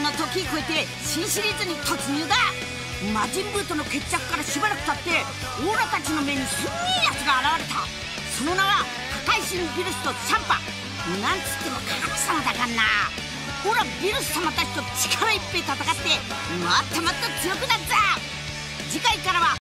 の時超えて新シリーズに突入だ。魔人ブーとの決着からしばらく経ってオーラたちの目にすんげえやつが現れた。その名は破壊神ビルスとシャンパ。なんつっても神様だかんな。オラビルス様たちと力いっぺい戦ってもっともっと強くなるぞ。次回からは